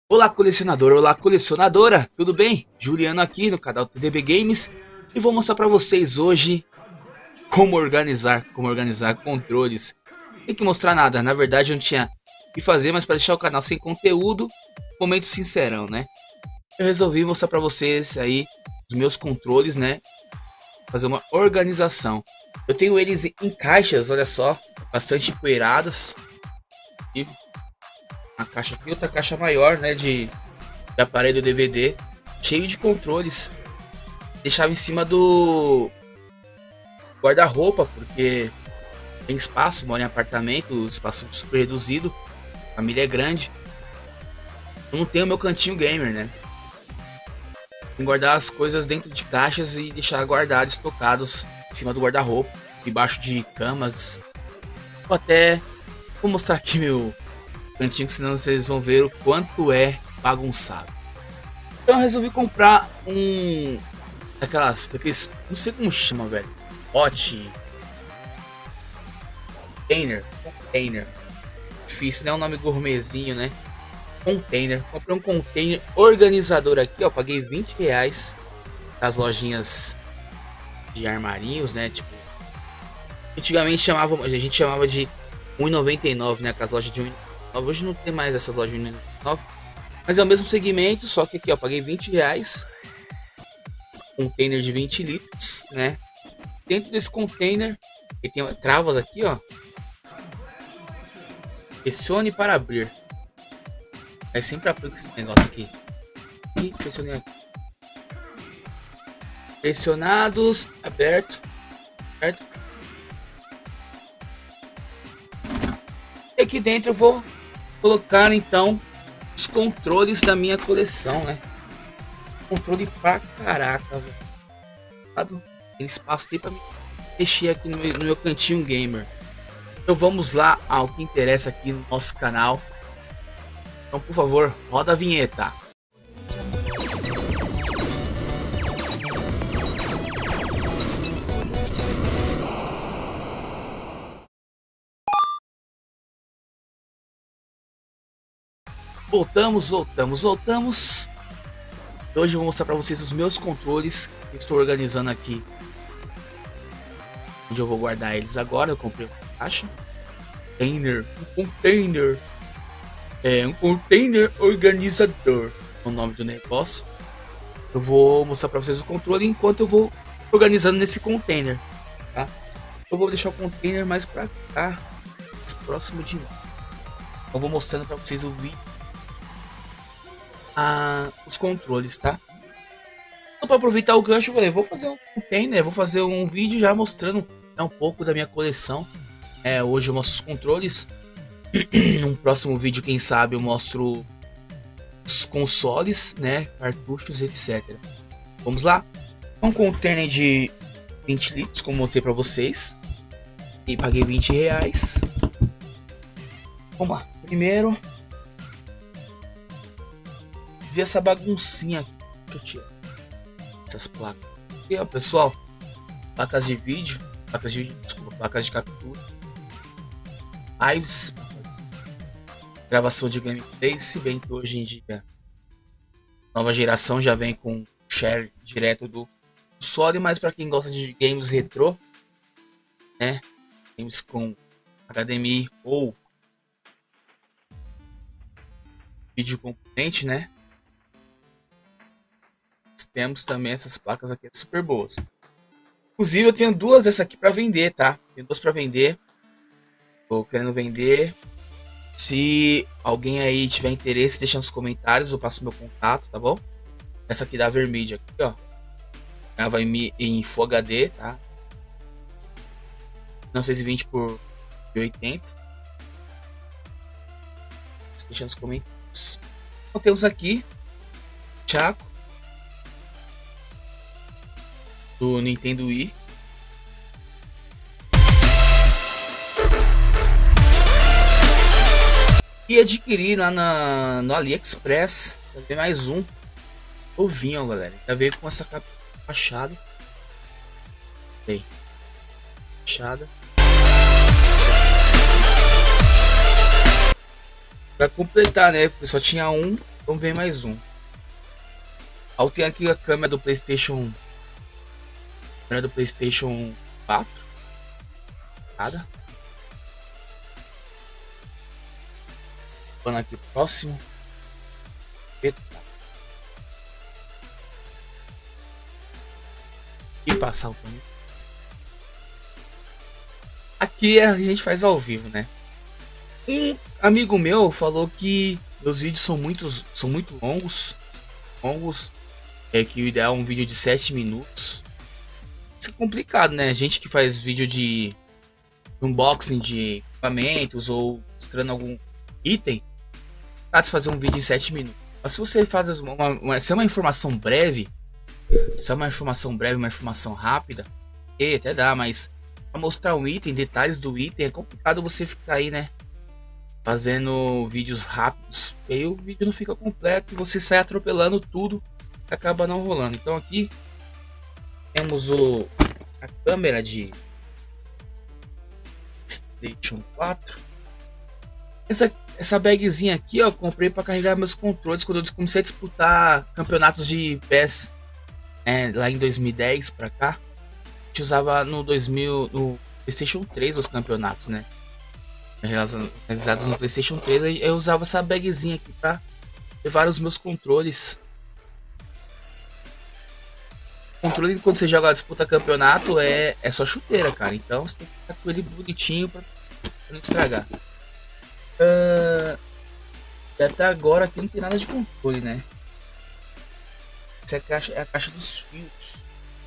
Olá colecionador, olá colecionadora, tudo bem? Juliano aqui no canal TDB Games e vou mostrar para vocês hoje como organizar controles. Tem que mostrar nada, na verdade eu não tinha o que fazer, mas para deixar o canal sem conteúdo, momento sincerão, né? Eu resolvi mostrar para vocês aí os meus controles, né? Fazer uma organização. Eu tenho eles em caixas, olha só, bastante empoeiradas. E a caixa aqui, outra caixa maior, né, de aparelho DVD, cheio de controles. Deixava em cima do guarda-roupa, porque tem espaço, moro em apartamento, espaço super reduzido, a família é grande. Eu não tenho meu cantinho gamer, né? Tem que guardar as coisas dentro de caixas e deixar guardados, estocados em cima do guarda-roupa, debaixo de camas. Ou até vou mostrar aqui meu cantinho, senão vocês vão ver o quanto é bagunçado. Então eu resolvi comprar daqueles, não sei como chama, velho, container, difícil, né, um nome gourmetzinho, né, container. Comprei um container organizador aqui, ó, paguei R$20 nas lojinhas de armarinhos, né, tipo, antigamente a gente chamava de R$1,99, né, aquelas lojas de R$1,99. Hoje não tem mais essas lojas de R$1,99, mas é o mesmo segmento, só que aqui, ó, paguei R$20, container de 20 litros, né? Dentro desse container, ele tem travas aqui, ó. Pressione para abrir. Aí sempre aplica esse negócio aqui. E pressionei aqui. Pressionados, aberto, certo? E aqui dentro eu vou colocar então os controles da minha coleção, né? Controle pra caraca, velho. Tem espaço aqui pra mexer aqui no meu cantinho gamer. Então vamos lá ao que interessa aqui no nosso canal. Então, por favor, roda a vinheta. Voltamos. Hoje eu vou mostrar para vocês os meus controles que estou organizando aqui. Onde eu vou guardar eles agora. Eu comprei uma caixa. Um container organizador, é o nome do negócio. Eu vou mostrar para vocês o controle enquanto eu vou organizando nesse container, tá? Eu vou deixar o container mais para cá, mais próximo de mim. Eu vou mostrando para vocês o vídeo. Os controles, tá? Então, para aproveitar o gancho, eu falei, vou fazer um container, vou fazer um vídeo já mostrando um pouco da minha coleção. Hoje eu mostro os controles. Num próximo vídeo, quem sabe, eu mostro os consoles, né, cartuchos, etc. Vamos lá? Um container de 20 litros, como mostrei para vocês, e paguei R$20. Vamos lá. Primeiro, fiz essa baguncinha aqui. Deixa eu tirar essas placas aqui, ó, pessoal. Placas de vídeo, desculpa, placas de captura, lives, gravação de gameplay. Se bem que hoje em dia nova geração já vem com share direto do console, mas para quem gosta de games retrô, né, games com HDMI ou vídeo componente, né, temos também essas placas aqui super boas. Inclusive eu tenho duas dessas aqui para vender, tá? Tenho duas para vender. Tô querendo vender. Se alguém aí tiver interesse, deixa nos comentários, eu passo meu contato, tá bom? Essa aqui da Vermídia, aqui, ó. Grava em Full HD, tá? 1920 por 1080. Deixa nos comentários. Então temos aqui Chaco do Nintendo Wii. E adquiri lá no AliExpress. Tem mais um ovinho, galera. Já veio com essa capa fachada. Tem fachada. Pra completar, né? Porque só tinha um. Vamos ver mais um. Aí tem aqui a câmera do PlayStation. Câmera do PlayStation 4. Nada. Vamos aqui próximo. Eita. E passar o pano. Aqui a gente faz ao vivo, né? Um amigo meu falou que meus vídeos são muito longos. É que o ideal é um vídeo de 7 minutos. Isso é complicado, né? Gente que faz vídeo de unboxing de equipamentos ou mostrando algum item, dá de fazer um vídeo em 7 minutos. Mas se você faz se é uma informação breve, uma informação rápida, até dá, mas para mostrar um item, detalhes do item, é complicado você ficar aí, né? Fazendo vídeos rápidos, e aí o vídeo não fica completo e você sai atropelando tudo, acaba não rolando. Então aqui temos a câmera de PlayStation 4. Essa bagzinha aqui, ó, comprei para carregar meus controles quando eu comecei a disputar campeonatos de PES, lá em 2010 para cá. A gente usava no PlayStation 3 os campeonatos, né? Realizados no PlayStation 3, eu usava essa bagzinha aqui para levar os meus controles. Controle, quando você joga disputa campeonato, é só chuteira, cara. Então você tem que ficar com ele bonitinho pra não estragar. E até agora aqui não tem nada de controle, né? Essa é a caixa dos fios.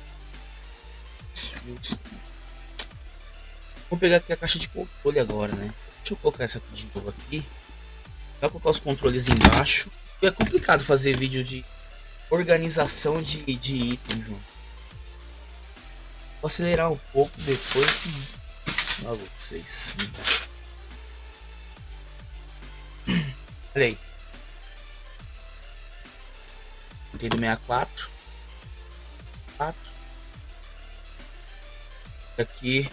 Vou pegar aqui a caixa de controle agora, né? Deixa eu colocar essa aqui de novo aqui. Vou colocar os controles embaixo. E é complicado fazer vídeo de organização de itens, mano. Vou acelerar um pouco depois. Olha vocês. Olha aí. Nintendo 64. Aqui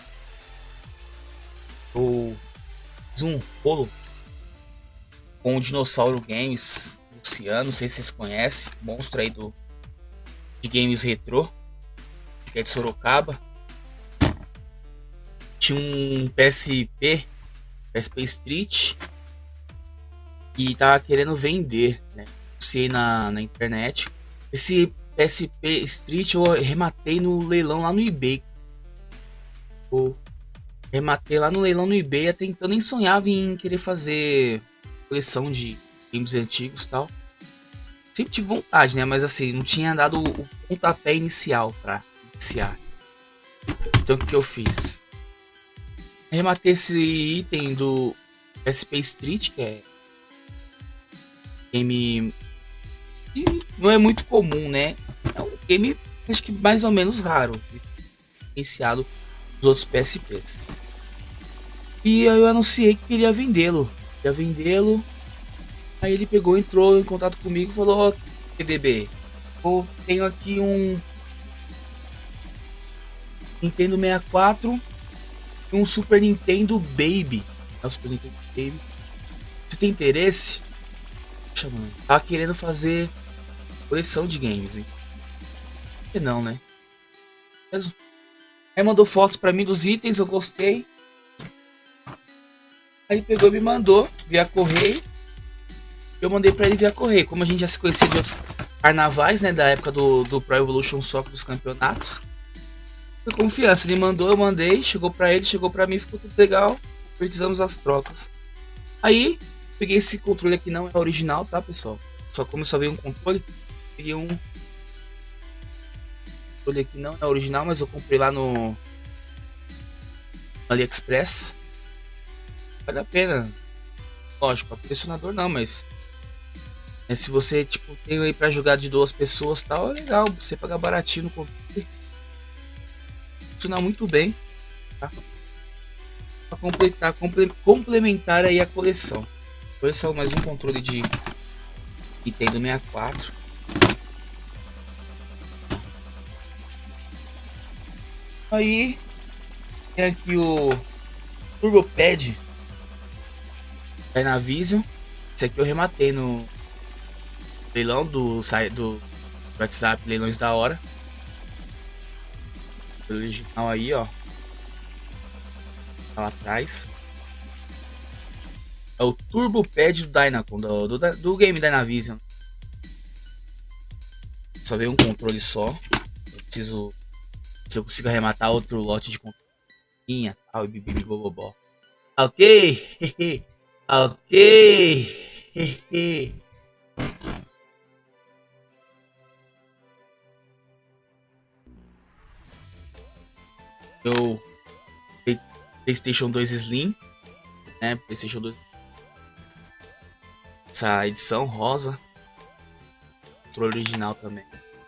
o Zoom Polo com o Dinossauro Games Luciano, não sei se vocês conhecem, monstro aí de games retrô, que é de Sorocaba. Tinha um PSP Street e tava querendo vender, né? Sei na internet. Esse PSP Street eu rematei no leilão lá no eBay. Rematei lá no leilão no eBay, até então nem sonhava em querer fazer coleção de games antigos e tal. Sempre tive vontade, né? Mas assim, não tinha dado o pontapé inicial pra iniciar. Então o que eu fiz? Rematei esse item do PSP Street, que é game que não é muito comum, né? É um game, acho que mais ou menos raro, iniciado dos outros PSPs. E aí eu anunciei que queria vendê-lo. Aí ele entrou em contato comigo e falou: TDB, eu tenho aqui um Nintendo 64 e um Super Nintendo Baby. Super Nintendo Baby. Você tem interesse? Chamando. Tava querendo fazer coleção de games, hein? Por que não, né? Aí mandou fotos pra mim dos itens, eu gostei. Aí pegou e me mandou via correio. Eu mandei pra ele via correio. Como a gente já se conhecia de outros carnavais, né? Da época do Pro Evolution Soccer dos campeonatos. Foi confiança. Ele mandou, eu mandei. Chegou pra ele, chegou pra mim, ficou tudo legal. Precisamos as trocas. Aí, peguei esse controle aqui, não é original, tá, pessoal? Só como só veio um controle, peguei um controle aqui, não é original, mas eu comprei lá no AliExpress. Vale a pena. Lógico, colecionador não, mas se você tipo tem aí para jogar de 2 pessoas, tal, é legal. Você pagar baratinho no controle. Funciona muito bem, tá? Para complementar aí a coleção. Foi só mais um controle de Nintendo 64. Aí tem aqui o Turbo Pad Dynavision. Esse aqui eu rematei no leilão do WhatsApp, leilões da hora. O original aí, ó. Tá lá atrás. É o Turbo Pad do Dynacon, do game Dynavision. Só veio um controle só. Eu preciso. Se eu consigo arrematar outro lote de controle. Tal, e bibi bobobó. Ok. Ok. Eu PlayStation 2 Slim, né? PlayStation 2. Essa edição rosa. Controle original também.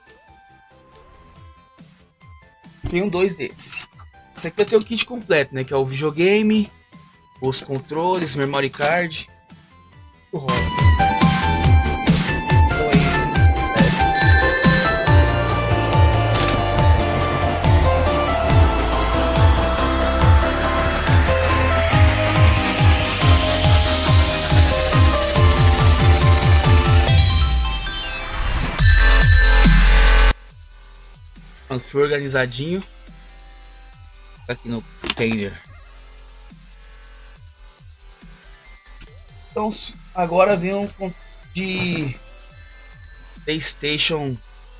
Tenho dois desses. Esse aqui eu tenho o kit completo, né? Que é o videogame, os controles, memory card. Tudo rola. Foi organizadinho. Tá aqui no container. Então agora vem um de PlayStation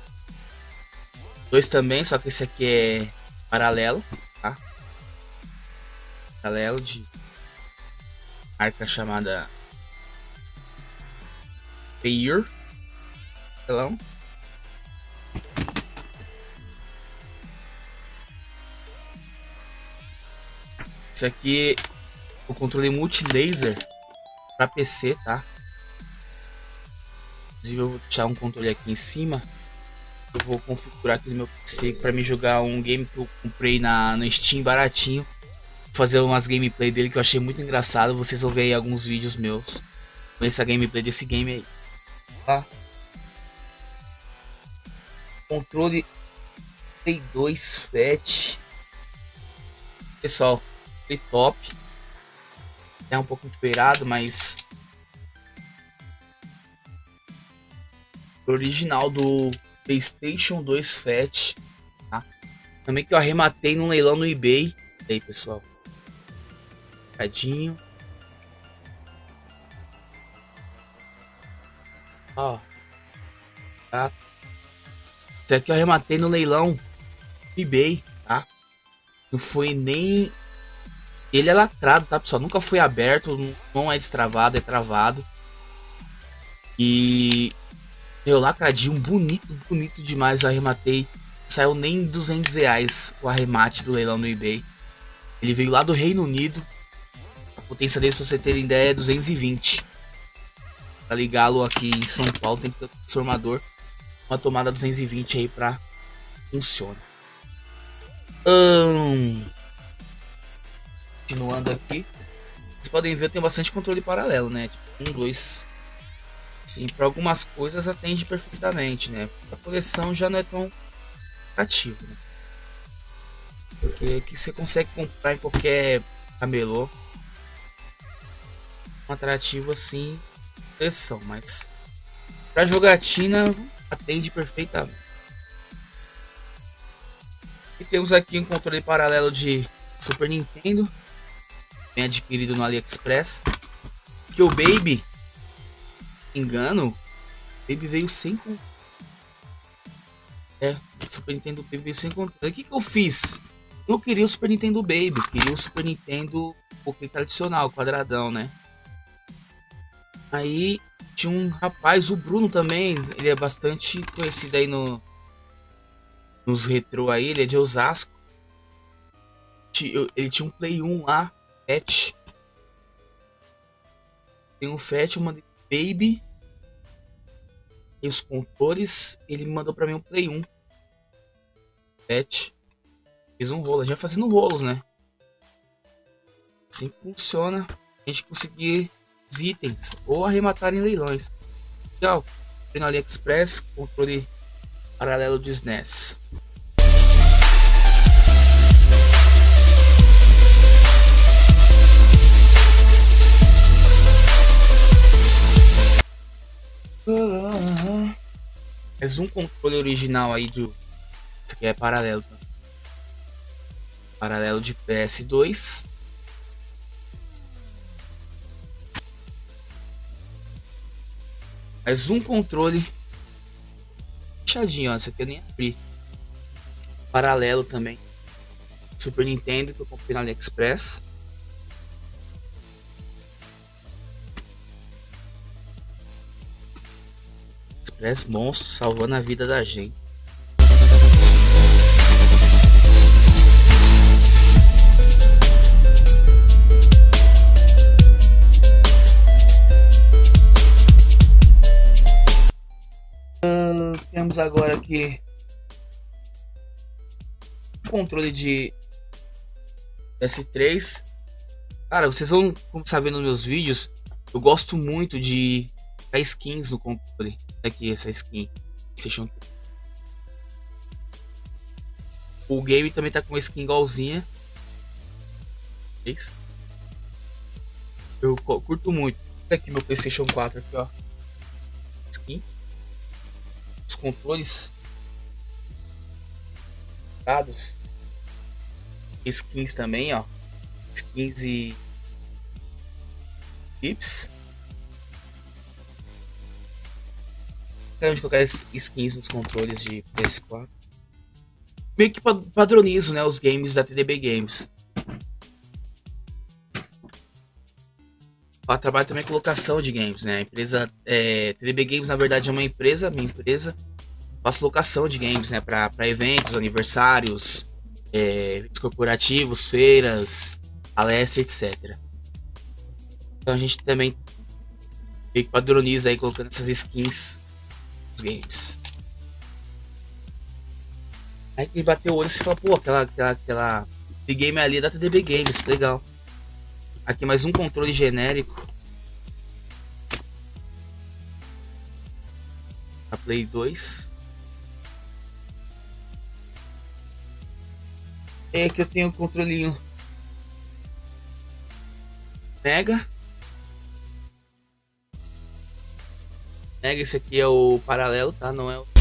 2 também, só que esse aqui é paralelo, tá? Paralelo de marca chamada Payer. Então, esse aqui é o controle multi-laser para PC, tá? Inclusive eu vou deixar um controle aqui em cima. Eu vou configurar aqui no meu PC para me jogar um game que eu comprei no Steam baratinho. Vou fazer umas gameplay dele que eu achei muito engraçado. Vocês vão ver aí alguns vídeos meus com essa gameplay desse game aí, tá? Controle Play 2 Fat. Pessoal, foi top. É um pouco empoeirado, mas o original do PlayStation 2 Fat, tá? Também que eu arrematei num leilão no eBay. E aí, pessoal, tadinho. Ó, tá? Isso aqui eu arrematei no leilão no eBay, tá? Não foi nem... Ele é lacrado, tá, pessoal? Nunca foi aberto, não é destravado, é travado. E... meu, lacradinho, bonito demais. Eu arrematei. Saiu nem R$200 o arremate do leilão no eBay. Ele veio lá do Reino Unido. A potência dele, se você ter ideia, é 220. Pra ligá-lo aqui em São Paulo, tem que ter um transformador. Uma tomada 220 aí pra funciona. Continuando aqui, vocês podem ver, eu tenho bastante controle paralelo, né? Tipo, 1, 2. Sim, para algumas coisas atende perfeitamente, né? A coleção já não é tão atrativo, né? Porque que você consegue comprar em qualquer camelô, um atrativo assim, coleção, mas para jogatina atende perfeitamente. E temos aqui um controle paralelo de Super Nintendo, bem adquirido no AliExpress, que o Baby, engano, o Baby veio sem controle. O Super Nintendo Baby veio sem controle. O que eu fiz? Eu queria o Super Nintendo Baby, eu queria o Super Nintendo Pokémon tradicional, quadradão, né? Aí tinha um rapaz, o Bruno também, ele é bastante conhecido aí nos retrô aí, ele é de Osasco. Ele tinha um Play 1 lá, Fat. Tem um Fat, eu mandei Baby. E os controles, ele me mandou pra mim um Play 1. Fat. Fiz um rolo, já fazendo rolos, né? Assim que funciona. A gente conseguir os itens ou arrematar em leilões. Legal. Fui no AliExpress, controle paralelo de SNES. Mais um controle original aí do... Isso aqui é paralelo, tá? Paralelo de PS2. Mais um controle fechadinho, ó. Isso aqui eu nem abri. Paralelo também. Super Nintendo que eu comprei no AliExpress. Express monstro salvando a vida da gente. Temos agora aqui controle de PS3. Cara, vocês vão começar vendo nos meus vídeos. Eu gosto muito de dar skins no controle. Aqui essa skin PlayStation 3. O game também tá com uma skin igualzinha. Eu curto muito. Aqui meu PlayStation 4 aqui, ó. Skin. Os controles dados. Skins também, ó. Skins e tips. Quero colocar skins nos controles de PS4. Meio que padronizo, né, os games da TDB Games. Eu trabalho também com locação de games, né? A empresa TDB Games, na verdade, é uma empresa, minha empresa. Faço locação de games, né, para eventos, aniversários, eventos corporativos, feiras, palestras, etc. Então a gente também meio que padroniza aí colocando essas skins nos games. Aí quem bateu o olho e fala, pô, aquela game ali é da TDB Games, legal. Aqui mais um controle genérico da Play 2. É que eu tenho o controlinho Mega. Esse aqui é o paralelo, tá? Não é o...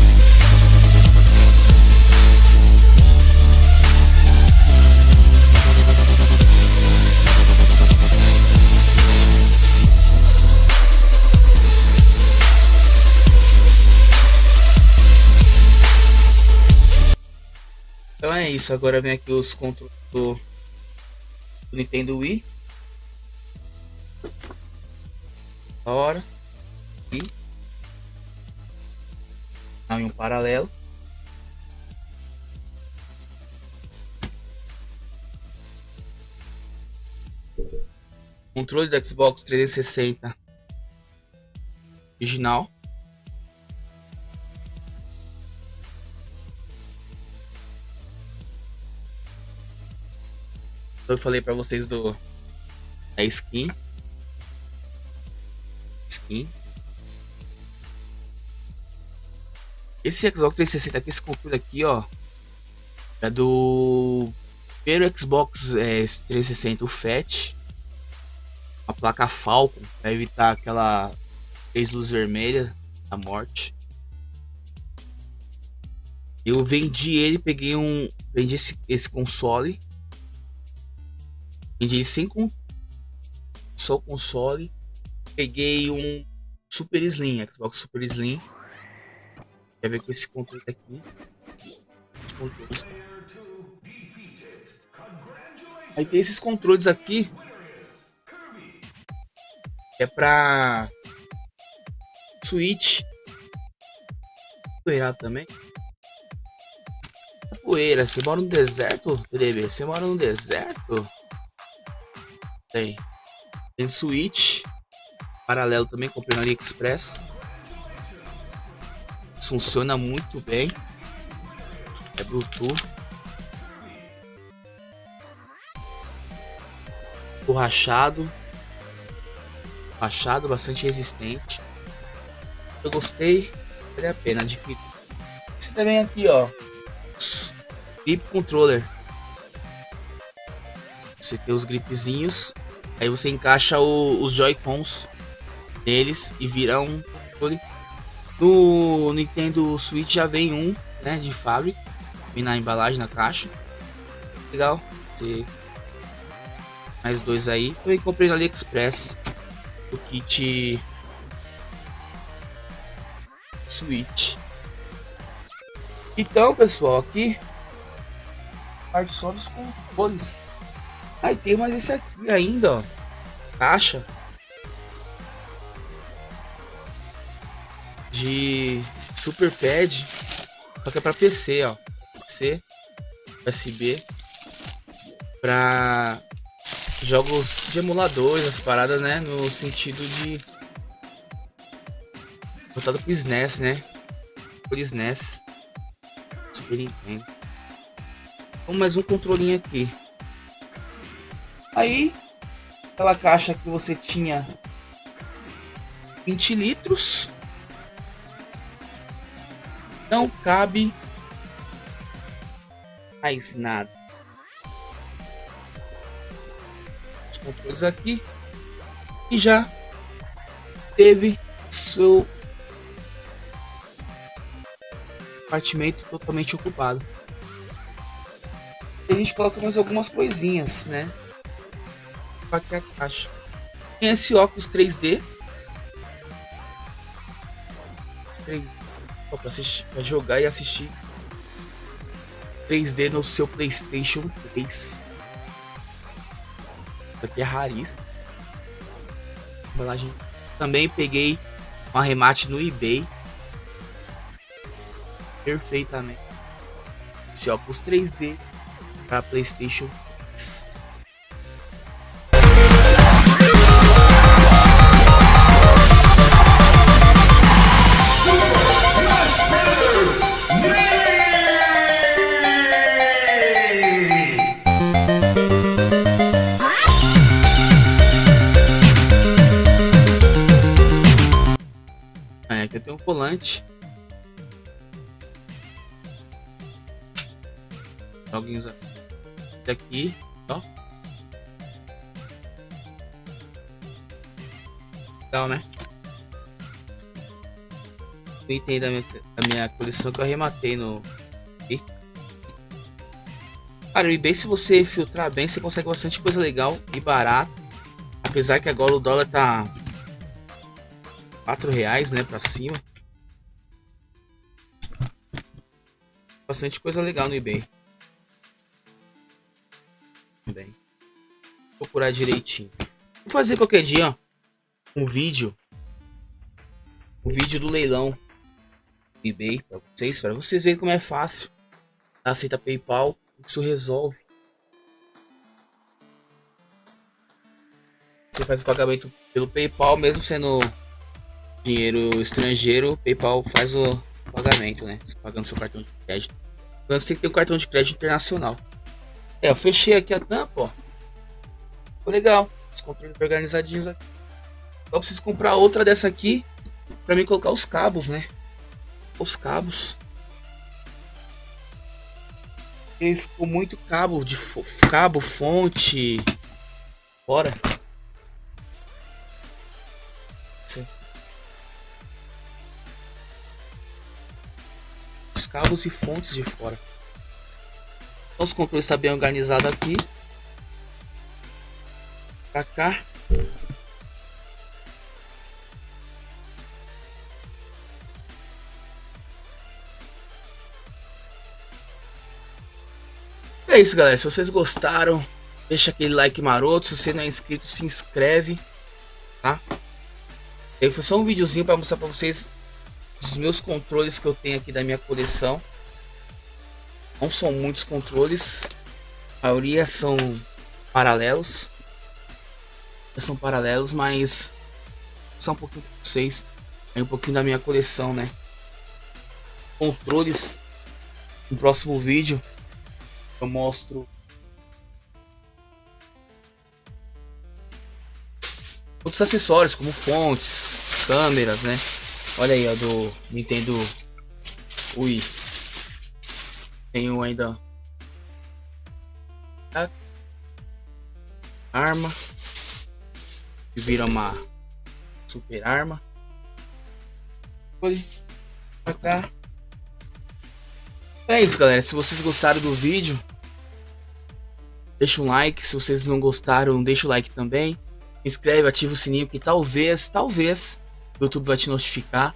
Então é isso, agora vem aqui os controles do Nintendo Wii. Da hora. E em um paralelo. Controle do Xbox 360 original. Eu falei para vocês da skin. Esse Xbox 360 aqui, esse controle aqui, ó, é do primeiro Xbox 360, o Fat. A placa Falcon, para evitar aquela 3 luzes vermelhas da morte. Eu vendi ele, vendi esse console. Vendi sem só o console. Peguei um Super Slim, Xbox Super Slim. Quer ver com esse controle aqui. Os controles, tá? Aí tem esses controles aqui. Que é pra Switch. Poeira também. Poeira, você mora no deserto, TDB? Você mora no deserto? Tem Switch. Paralelo também, comprei no AliExpress. Funciona muito bem. É Bluetooth. Borrachado. Bastante resistente. Eu gostei. Vale a pena adquirir. Esse também aqui, ó. Grip Controller. Você tem os gripzinhos. Aí você encaixa os Joy-Cons deles e vira um controle No Nintendo Switch já vem um, né, de fábrica, vem na embalagem, na caixa. Legal. Mais dois aí. Eu comprei no AliExpress o kit Switch. Então, pessoal, aqui parte só dos controles. Aí tem mais esse aqui ainda, ó. Caixa de Super Pad, só que é para PC, ó. PC, USB, para jogos de emuladores, as paradas, né? No sentido de voltado pro SNES, né? Por SNES, Super Nintendo. Então, mais um controlinho aqui. Aí, aquela caixa que você tinha 20 litros. Não cabe mais nada. Os controles aqui. E já teve seu compartimento totalmente ocupado. E a gente coloca mais algumas coisinhas, né? Aqui a caixa. Tem esse óculos 3D. 3D para assistir, para jogar e assistir 3D no seu PlayStation 3. Isso aqui é raríssimo. Embalagem. Também peguei um arremate no eBay. Perfeitamente. Esse óculos 3D para PlayStation 3. Aqui eu tenho um colante. Joguinhos aqui, ó. Legal, né? O item da minha coleção que eu arrematei no eBay. Cara, o eBay, se você filtrar bem, você consegue bastante coisa legal e barata. Apesar que agora o dólar tá R$4, né, pra cima. Bastante coisa legal no eBay. Também. Vou procurar direitinho. Vou fazer qualquer dia, ó, um vídeo do leilão do eBay para vocês verem como é fácil. Aceita PayPal, isso resolve. Você faz o pagamento pelo PayPal, mesmo sendo dinheiro estrangeiro, o PayPal faz o pagamento, né? Você pagando seu cartão de crédito. Antes tem que ter um cartão de crédito internacional. Eu fechei aqui a tampa, ó. Ficou legal. Os controles organizadinhos aqui. Só preciso comprar outra dessa aqui para mim colocar os cabos, né? Os cabos. E ficou muito cabo de cabo, fonte fora. Os cabos e fontes de fora. Então, os controles estão bem organizados aqui. Pra cá. É isso, galera. Se vocês gostaram, deixa aquele like maroto. Se você não é inscrito, se inscreve, tá? E aí foi só um videozinho para mostrar para vocês os meus controles que eu tenho aqui da minha coleção. Não são muitos controles, a maioria são paralelos. São paralelos, mas são um pouquinho para vocês. É um pouquinho da minha coleção, né? Controles. No próximo vídeo eu mostro outros acessórios como fontes, câmeras, né? Olha aí, ó, do Nintendo Wii. Tenho ainda a arma que vira uma super arma. Pra cá. É isso, galera. Se vocês gostaram do vídeo, deixa um like. Se vocês não gostaram, deixa o like também. Se inscreve, ativa o sininho que talvez o YouTube vai te notificar.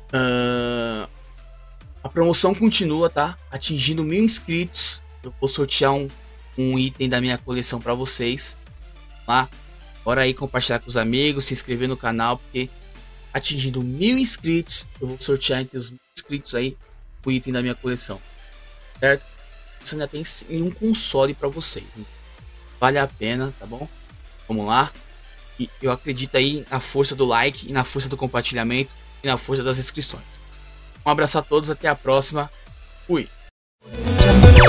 A promoção continua, tá? Atingindo 1000 inscritos, eu vou sortear um item da minha coleção para vocês. Lá, bora aí compartilhar com os amigos, se inscrever no canal, porque atingindo 1000 inscritos, eu vou sortear entre os 1000 inscritos aí o item da minha coleção, certo? Você ainda tem um console para vocês, hein? Vale a pena, tá bom? Vamos lá. E eu acredito aí na força do like, e na força do compartilhamento, e na força das inscrições. Um abraço a todos, até a próxima. Fui!